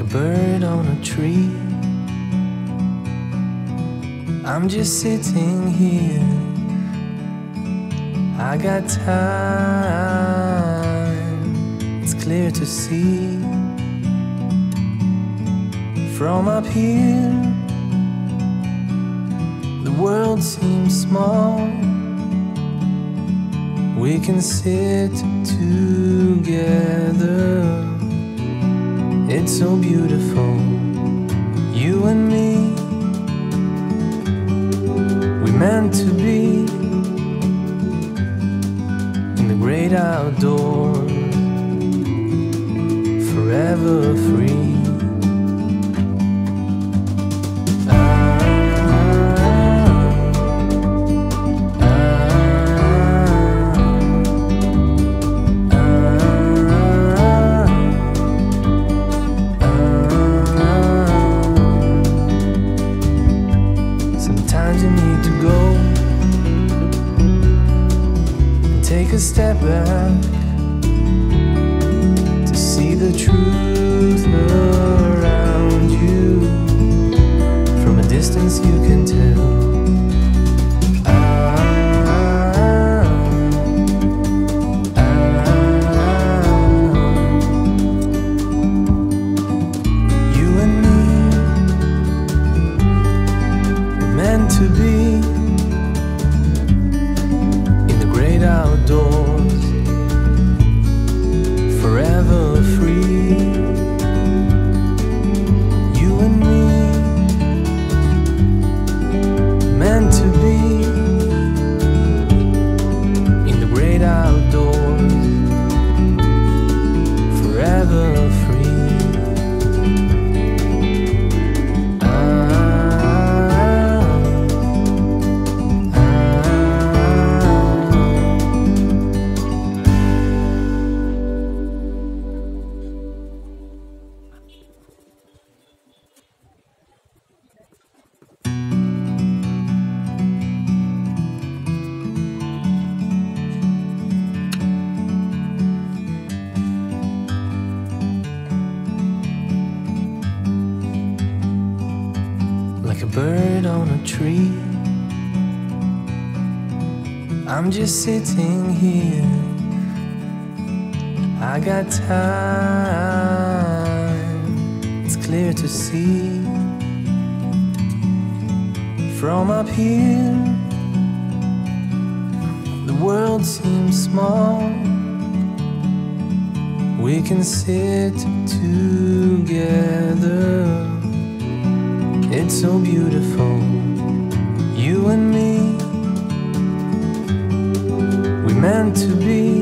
bird on a tree. I'm just sitting here. I got time, it's clear to see. From up here, the world seems small. We can sit together. It's so beautiful, you and me. We meant to be in the great outdoors, forever free. Sometimes you need to go and take a step back to see the truth around you. From a distance you can tell. You and me were meant to be in the great outdoors, forever free. You and me, meant to be in the great outdoors, forever free. Like a bird on a tree, I'm just sitting here. I got time, it's clear to see. From up here, the world seems small. We can sit together. It's so beautiful, you and me. We meant to be